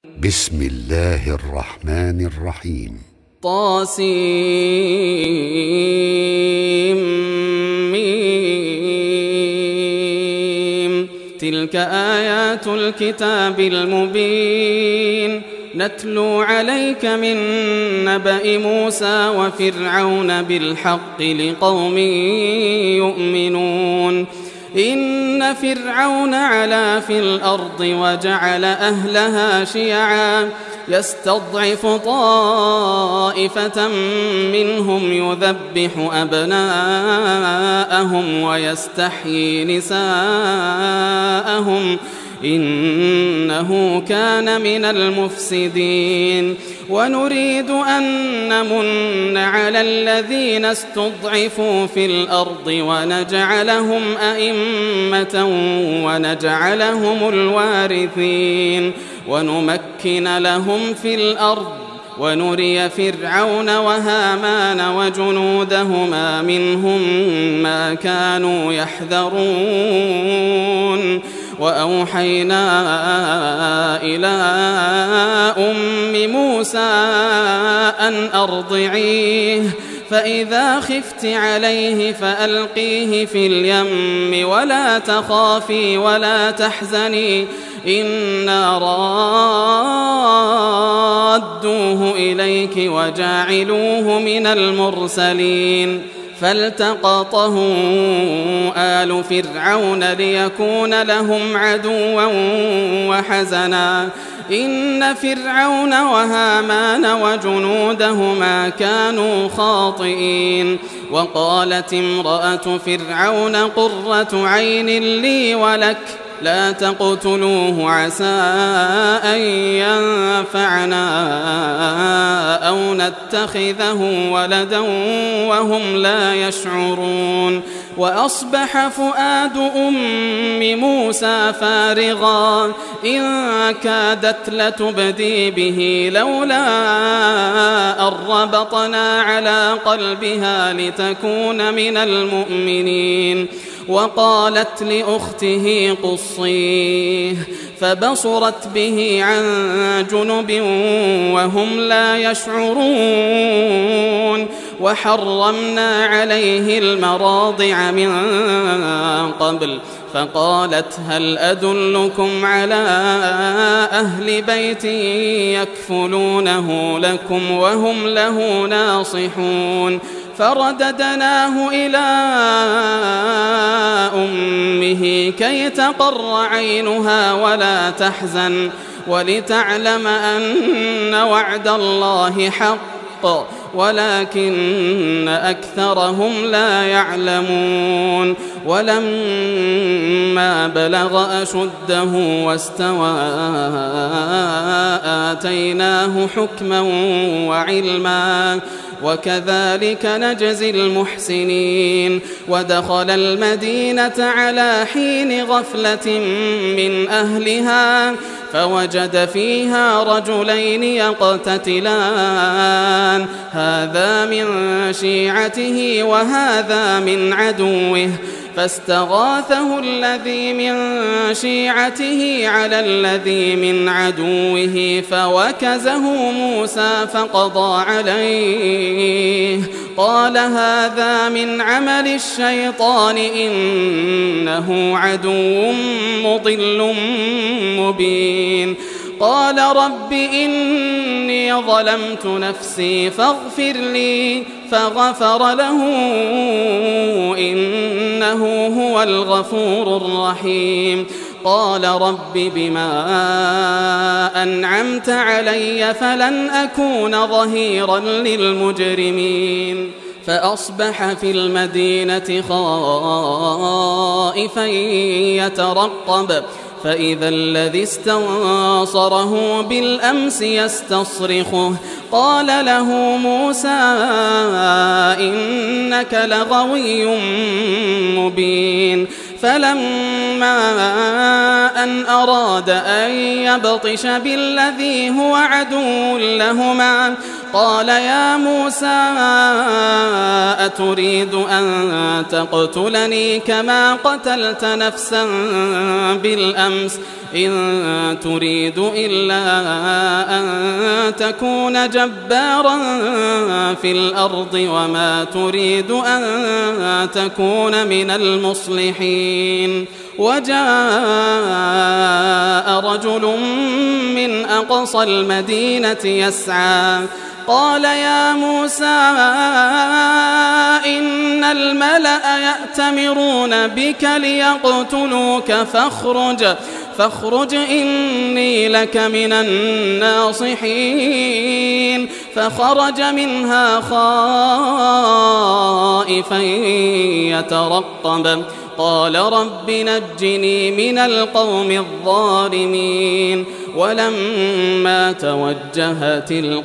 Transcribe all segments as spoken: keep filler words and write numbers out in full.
بسم الله الرحمن الرحيم. طاسيم. تلك آيات الكتاب المبين نتلو عليك من نبأ موسى وفرعون بالحق لقوم يؤمنون. إن فرعون علا في الأرض وجعل أهلها شيعا يستضعف طائفة منهم يذبح أبناءهم ويستحيي نساءهم إنه كان من المفسدين. ونريد أن نمن على الذين استضعفوا في الأرض ونجعلهم أئمة ونجعلهم الوارثين ونمكن لهم في الأرض ونري فرعون وهامان وجنودهما منهم ما كانوا يحذرون. وأوحينا إلى أم موسى أن أرضعيه فإذا خفت عليه فألقيه في اليم ولا تخافي ولا تحزني إنا رادوه إليك وجاعلوه من المرسلين. فالتقطه آل فرعون ليكون لهم عدوا وحزنا إن فرعون وهامان وجنودهما كانوا خاطئين. وقالت امرأة فرعون قرة عين لي ولك لا تقتلوه عسى أن ينفعنا أو نتخذه ولدا وهم لا يشعرون. وأصبح فؤاد أم موسى فارغا إن كادت لتبدي به لولا أن ربطنا على قلبها لتكون من المؤمنين. وقالت لأخته قصيه فبصرت به عن جنب وهم لا يشعرون. وحرمنا عليه المراضع من قبل فقالت هل أدلكم على أهل بيت يكفلونه لكم وهم له ناصحون. فرددناه إلى أمه كي تقر عينها ولا تحزن ولتعلم أن وعد الله حق ولكن أكثرهم لا يعلمون. ولما بلغ أشده واستوى آتيناه حكما وعلما وكذلك نجزي المحسنين. ودخل المدينة على حين غفلة من أهلها فوجد فيها رجلين يقتتلان هذا من شيعته وهذا من عدوه فاستغاثه الذي من شيعته على الذي من عدوه فوكزه موسى فقضى عليه قال هذا من عمل الشيطان إنه عدو مضل مبين. قال رب إني ظلمت نفسي فاغفر لي فغفر له إنه هو الغفور الرحيم. قال رب بما أنعمت علي فلن أكون ظهيرا للمجرمين. فأصبح في المدينة خائفا يترقب فإذا الذي استنصره بالأمس يستصرخه قال له موسى إنك لغوي مبين. فلما أن أراد أن يبطش بالذي هو عدو لهما قال يا موسى أتريد أن تقتلني كما قتلت نفسا بالأمس إن تريد إلا أن تكون جبارا في الأرض وما تريد أن تكون من المصلحين وجاء رجل من أقصى المدينة يسعى قال يا موسى إن الملأ يأتمرون بك ليقتلوك فاخرج فاخرج إني لك من الناصحين فخرج منها خائفا يترقب قال رب نجني من القوم الظالمين ولما توجه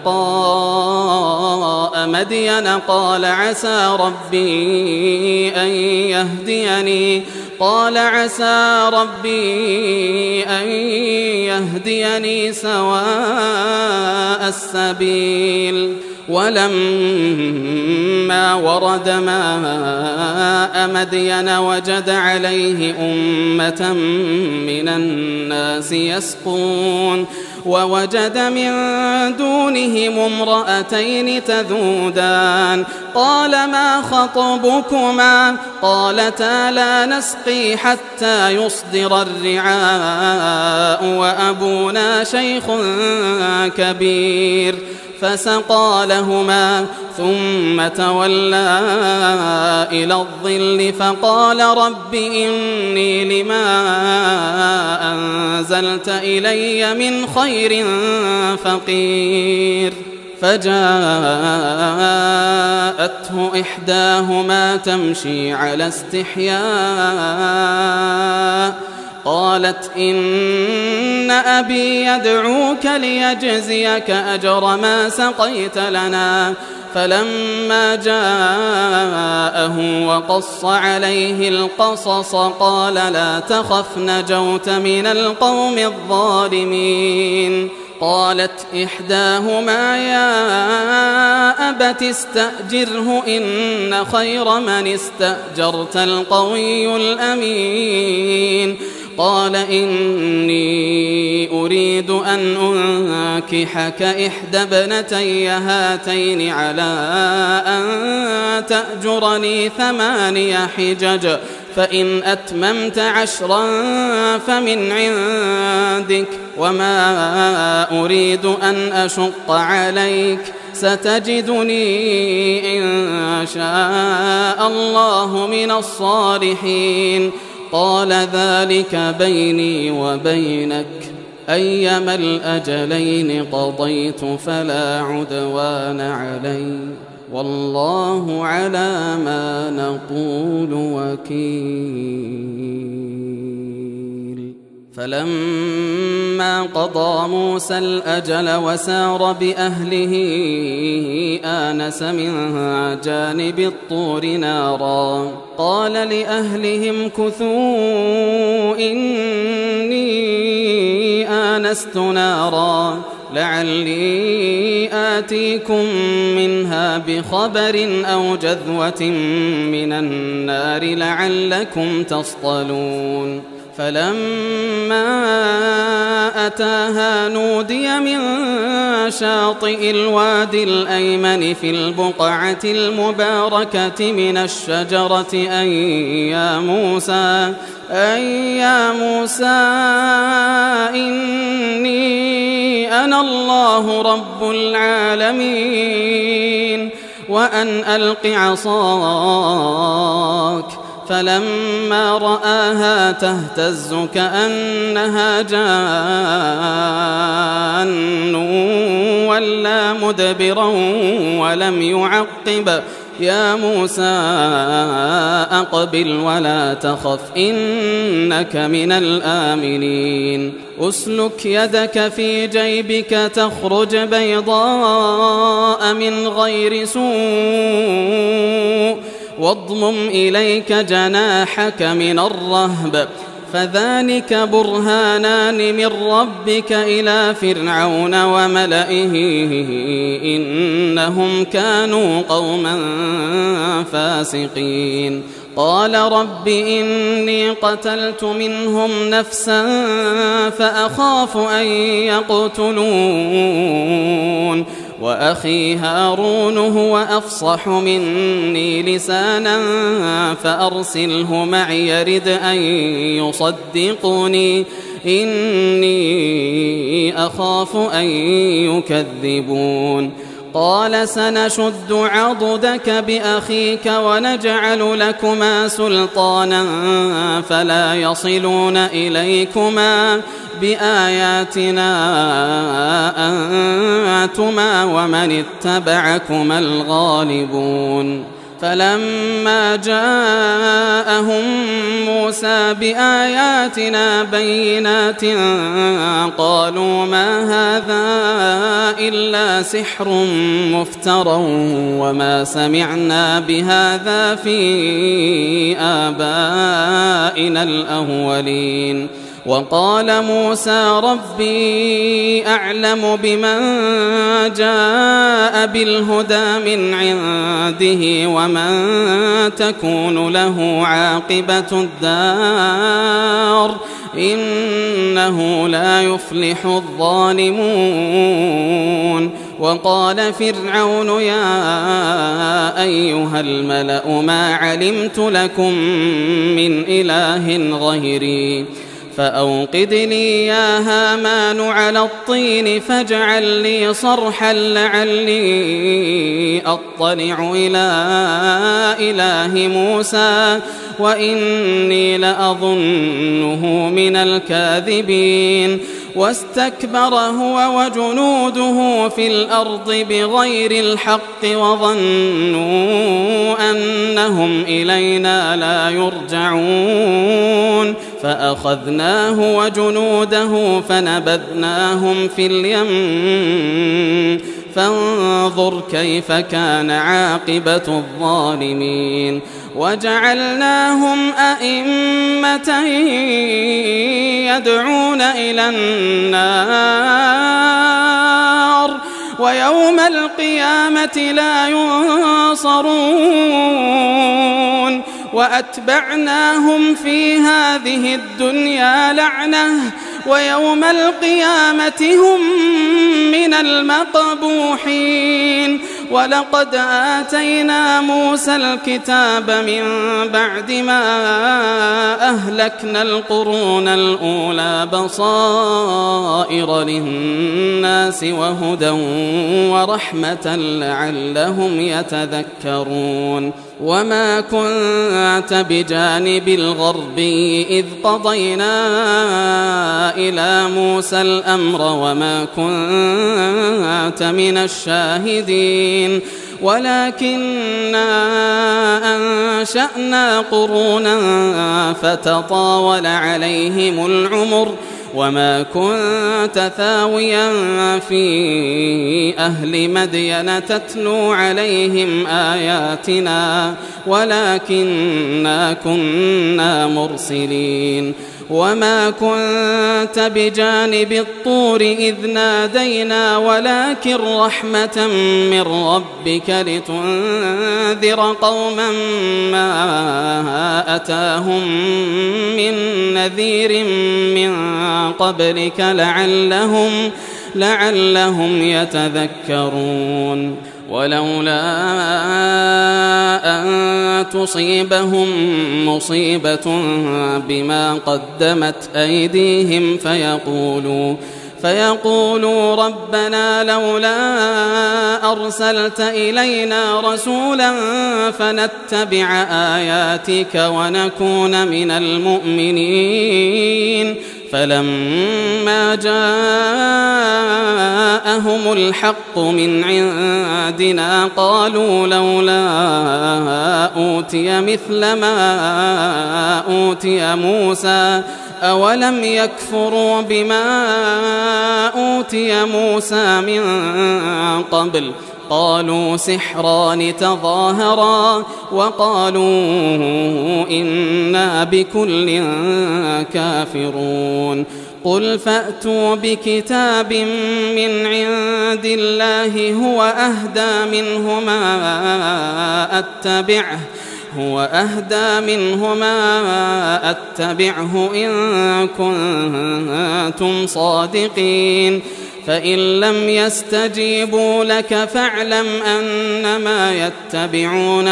تلقاء مدين قال عسى ربي أن يهديني قال عسى ربي أن يهديني سواء السبيل ولما ورد ماء مدين وجد عليه أمة من الناس يسقون ووجد من دونهم امرأتين تذودان قال ما خطبكما قالتا لا نسقي حتى يصدر الرعاء وأبونا شيخ كبير فسقى لهما ثم تولى إلى الظل فقال رب إني لما أنزلت إلي من خير فقير فجاءته إحداهما تمشي على استحياء قالت إن أبي يدعوك ليجزيك أجر ما سقيت لنا فلما جاءه وقص عليه القصص قال لا تخف نجوت من القوم الظالمين قالت إحداهما يا أبت استأجره إن خير من استأجرت القوي الأمين قال إني أريد أن أنكحك إحدى ابنتي هاتين على أن تأجرني ثماني حجج فإن أتممت عشرا فمن عندك وما أريد أن أشق عليك ستجدني إن شاء الله من الصالحين قال ذلك بيني وبينك أيما الأجلين قضيت فلا عدوان علي والله على ما نقول وكيل فلما قضى موسى الأجل وسار بأهله آنس من جانب الطور نارا قال لأهلهم كثوا إني آنست نارا لعلي آتيكم منها بخبر أو جذوة من النار لعلكم تصطلون فلما أتاها نودي من شاطئ الوادي الأيمن في البقعة المباركة من الشجرة أن يا موسى أن يا موسى إني أنا الله رب العالمين وأن ألق عصاك فلما رآها تهتز كأنها جان ولا مدبرا ولم يعقب يا موسى أقبل ولا تخف إنك من الآمنين أسلك يدك في جيبك تخرج بيضاء من غير سوء واضمم إليك جناحك من الرهب فذلك برهانان من ربك إلى فرعون وملئه إنهم كانوا قوما فاسقين قال رب إني قتلت منهم نفسا فأخاف أن يقتلون وأخي هارون هو أفصح مني لسانا فأرسله معي يرد أن يصدقني إني أخاف أن يكذبون قال سنشد عضدك بأخيك ونجعل لكما سلطانا فلا يصلون إليكما بآياتنا أنتما ومن اتبعكما الغالبون فلما جاءهم موسى بآياتنا بينات قالوا ما هذا إلا سحر مفترى وما سمعنا بهذا في آبائنا الأولين وقال موسى ربي أعلم بمن جاء بالهدى من عنده ومن تكون له عاقبة الدار إنه لا يفلح الظالمون وقال فرعون يا أيها الملأ ما علمت لكم من إله غيري فأوقد لي يا هامان على الطين فاجعل لي صرحا لعلي أطلع إلى إله موسى وإني لأظنه من الكاذبين واستكبر هو وجنوده في الأرض بغير الحق وظنوا أنهم إلينا لا يرجعون فأخذناه وجنوده فنبذناهم في اليم فانظر كيف كان عاقبة الظالمين وجعلناهم أئمة يدعون إلى النار ويوم القيامة لا ينصرون وأتبعناهم في هذه الدنيا لعنة ويوم القيامة هم من المقبوحين ولقد آتينا موسى الكتاب من بعد ما أهلكنا القرون الأولى بصائر للناس وهدى ورحمة لعلهم يتذكرون وما كنت بجانب الغربي إذ قضينا إلى موسى الأمر وما كنت من الشاهدين ولكننا أنشأنا قرونا فتطاول عليهم العمر وما كنت ثاويا في أهل مدين تتلو عليهم آياتنا ولكننا كنا مرسلين وما كنت بجانب الطور إذ نادينا ولكن رحمة من ربك لتنذر قوما ما أتاهم من نذير من قبلك لعلهم, لعلهم يتذكرون ولولا أن تصيبهم مصيبة بما قدمت أيديهم فيقولوا فيقولوا ربنا لولا أرسلت إلينا رسولا فنتبع آياتك ونكون من المؤمنين فلما جاءهم الحق من عندنا قالوا لولا أوتي مثل ما أوتي موسى أولم يكفروا بما أوتي موسى من قبل قالوا سحران تظاهرا وقالوا إنا بكل كافرون قل فأتوا بكتاب من عند الله هو أهدى منهما أتبعه هو أهدى منهما أتبعه إن كنتم صادقين فإن لم يستجيبوا لك فاعلم أنما يتبعون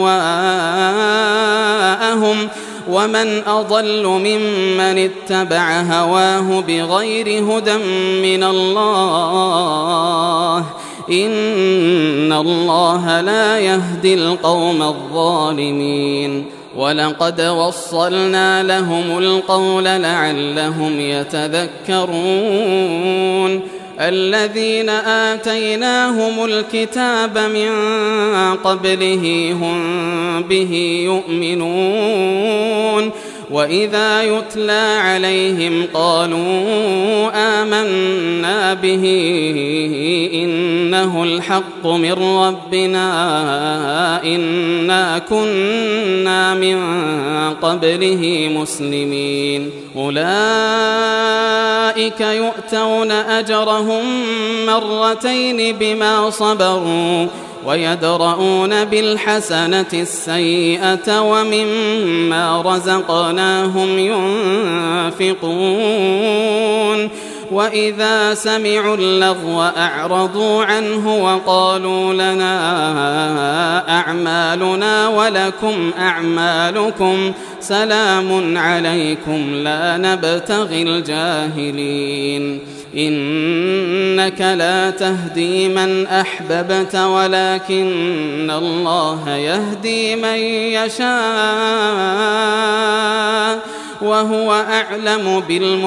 أهواءهم ومن أضل ممن اتبع هواه بغير هدى من الله إن الله لا يهدي القوم الظالمين ولقد وصلنا لهم القول لعلهم يتذكرون الذين آتيناهم الكتاب من قبله هم به يؤمنون وإذا يتلى عليهم قالوا آمنا به إنه الحق من ربنا إنا كنا من قبله مسلمين أولئك يؤتون أجرهم مرتين بما صبروا ويدرؤون بالحسنة السيئة ومما رزقناهم ينفقون وإذا سمعوا اللغو أعرضوا عنه وقالوا لنا أعمالنا ولكم أعمالكم سلام عليكم لا نبتغي الجاهلين إنك لا تهدي من أحببت ولكن الله يهدي من يشاء وهو أعلم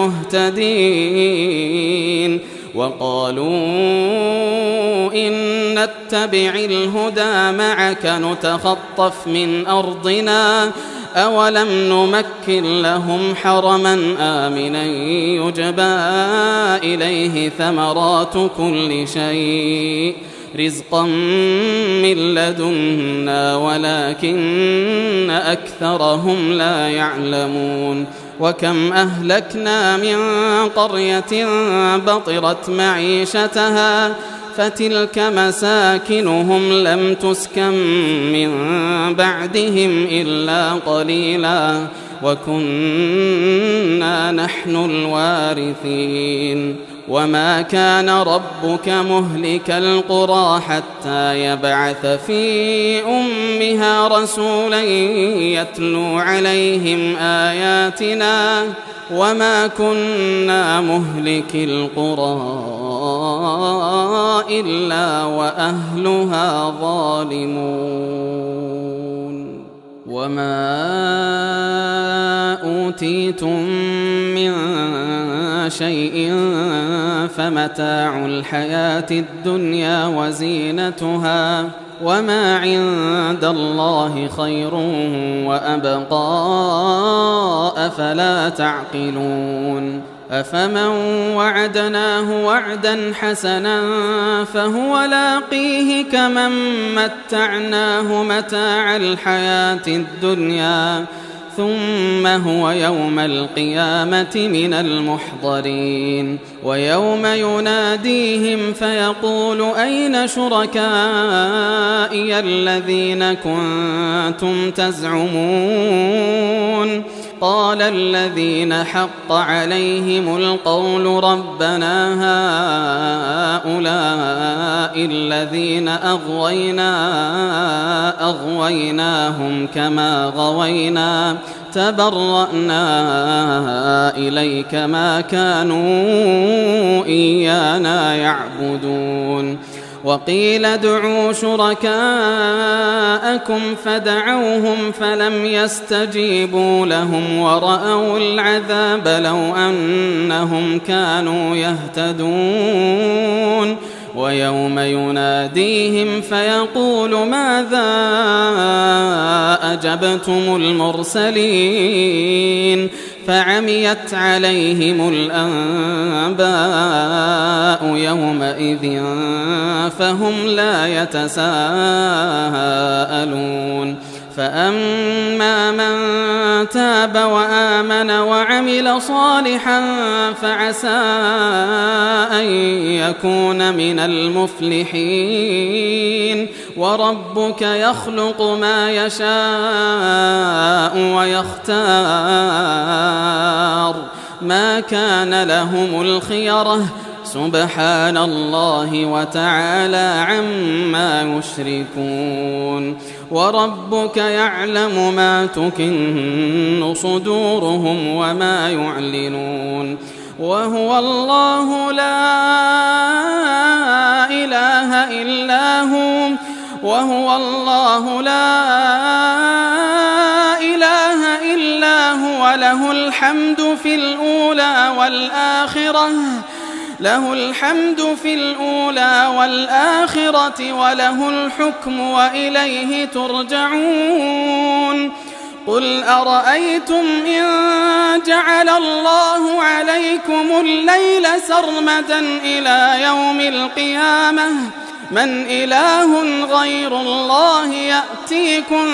بالمهتدين وقالوا إن نتبع الهدى معك نتخطف من أرضنا أولم نمكن لهم حرما آمنا يجبى إليه ثمرات كل شيء رزقا من لدنا ولكن أكثرهم لا يعلمون وكم أهلكنا من قرية بطرت معيشتها فتلك مساكنهم لم تسكن من بعدهم إلا قليلا وكنا نحن الوارثين وما كان ربك مهلك القرى حتى يبعث في أمها رسولا يتلو عليهم آياتنا وما كنا مهلك القرى إلا وأهلها ظالمون وما أوتيتم من شيء فمتاع الحياة الدنيا وزينتها وما عند الله خير وأبقى أفلا تعقلون أفمن وعدناه وعدا حسنا فهو لاقيه كمن متعناه متاع الحياة الدنيا ثم هو يوم القيامة من المحضرين ويوم يناديهم فيقول أين شركائي الذين كنتم تزعمون قال الذين حق عليهم القول ربنا هؤلاء الذين أغوينا أغويناهم كما غوينا تبرأنا إليك ما كانوا إيانا يعبدون وقيل ادعوا شركاءكم فدعوهم فلم يستجيبوا لهم ورأوا العذاب لو أنهم كانوا يهتدون ويوم يناديهم فيقول ماذا أجبتم المرسلين فعميت عليهم الأنباء يومئذ فهم لا يتساءلون فأما من تاب وآمن وعمل صالحا فعسى أن يكون من المفلحين وربك يخلق ما يشاء ويختار ما كان لهم الخيرة سبحان الله وتعالى عما يشركون وربك يعلم ما تكن صدورهم وما يعلنون وهو الله لا إله إلا هو وهو الله لا إله إلا هو له الحمد في الأولى والآخرة له الحمد في الأولى والآخرة وله الحكم وإليه ترجعون قل أرأيتم إن جعل الله عليكم الليل سرمدا إلى يوم القيامة من إله غير الله يأتيكم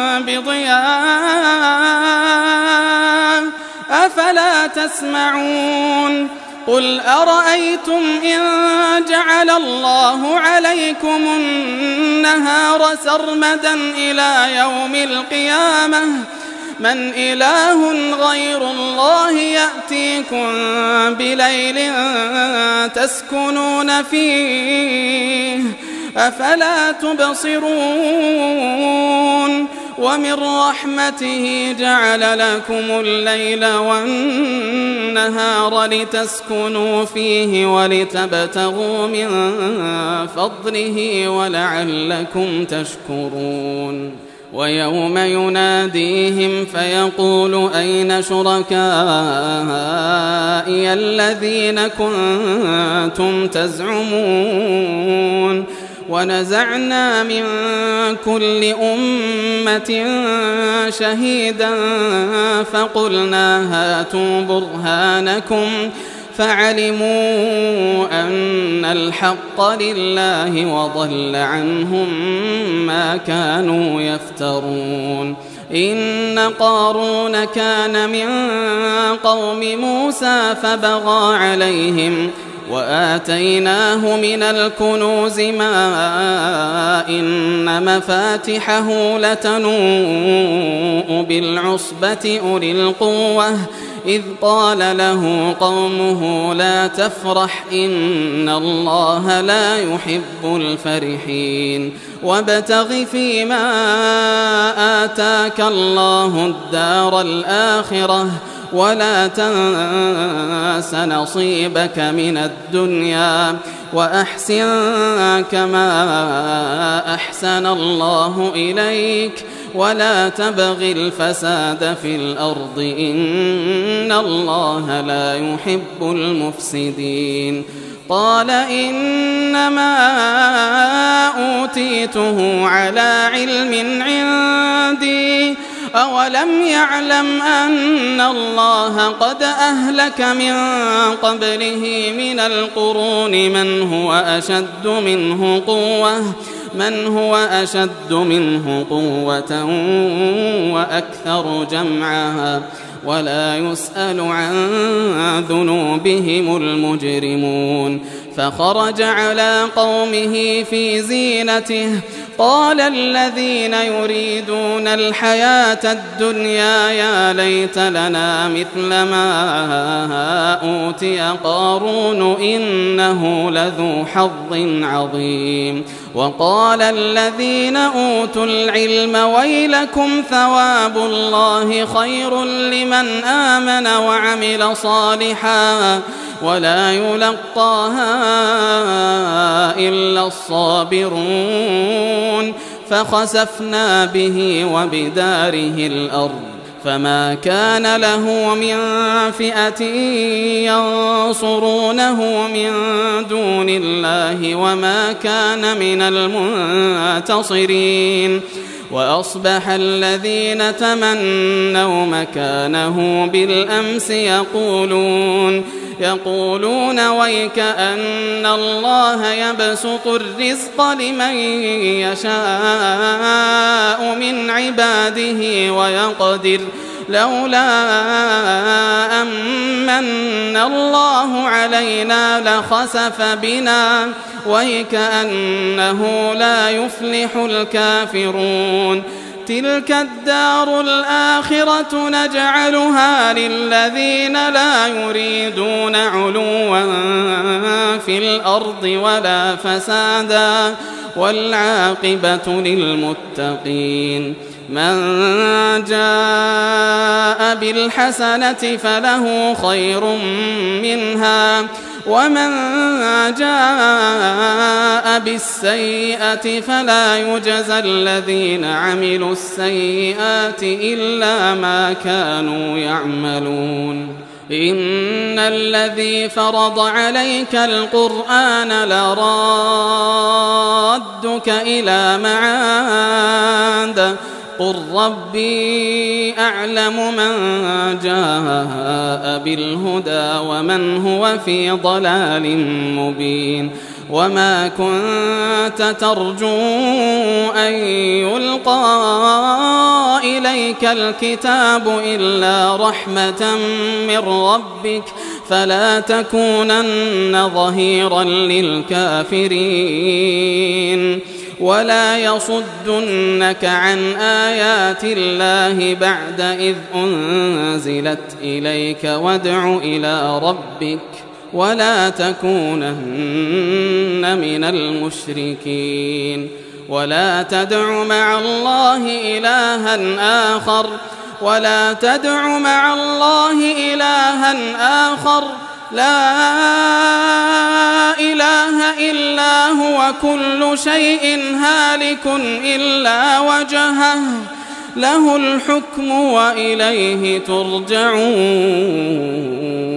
بضياء أفلا تسمعون قل أرأيتم إن جعل الله عليكم النهار سرمدا إلى يوم القيامة من إله غير الله يأتيكم بليل تسكنون فيه أفلا تبصرون ومن رحمته جعل لكم الليل والنهار لتسكنوا فيه ولتبتغوا من فضله ولعلكم تشكرون ويوم يناديهم فيقول أين شركائي الذين كنتم تزعمون ونزعنا من كل أمة شهيدا فقلنا هاتوا برهانكم فعلموا أن الحق لله وضل عنهم ما كانوا يفترون إن قارون كان من قوم موسى فبغى عليهم وآتيناه من الكنوز ما إن مفاتحه لتنوء بالعصبة أولي القوة إذ قال له قومه لا تفرح إن الله لا يحب الفرحين وابتغ فيما آتاك الله الدار الآخرة ولا تنس نصيبك من الدنيا وأحسن كما أحسن الله إليك ولا تبغ الفساد في الأرض إن الله لا يحب المفسدين قال إنما أوتيته على علم عندي أولم يعلم أن الله قد أهلك من قبله من القرون من هو أشد منه قوة من هو أشد منه قوة وأكثر جمعا ولا يسأل عن ذنوبهم المجرمون فخرج على قومه في زينته قال الذين يريدون الحياة الدنيا يا ليت لنا مثل ما أوتي قارون إنه لذو حظ عظيم وقال الذين أوتوا العلم ويلكم ثواب الله خير لمن آمن وعمل صالحا ولا يلقاها إلا الصابرون فخسفنا به وبداره الأرض فما كان له من فئة ينصرونه من دون الله وما كان من المنتصرين وأصبح الذين تمنوا مكانه بالأمس يقولون يقولون ويك أن الله يبسط الرزق لمن يشاء من عباده ويقدر لولا أمن الله علينا لخسف بنا ويكأنه لا يفلح الكافرون تلك الدار الآخرة نجعلها للذين لا يريدون علوا في الأرض ولا فسادا والعاقبة للمتقين من جاء بالحسنة فله خير منها ومن جاء بالسيئة فلا يجزى الذين عملوا السيئات إلا ما كانوا يعملون إن الذي فرض عليك القرآن لرادك إلى معاد قل ربي أعلم من جاء بالهدى ومن هو في ضلال مبين وما كنت ترجو أن يلقى إليك الكتاب إلا رحمة من ربك فلا تكونن ظهيرا للكافرين ولا يصدنك عن آيات الله بعد إذ أنزلت إليك وادع إلى ربك ولا تكونن من المشركين ولا تدع مع الله إلها آخر ولا تدع مع الله إلها آخر لا إله إلا هو كل شيء هالك إلا وجهه له الحكم وإليه ترجعون.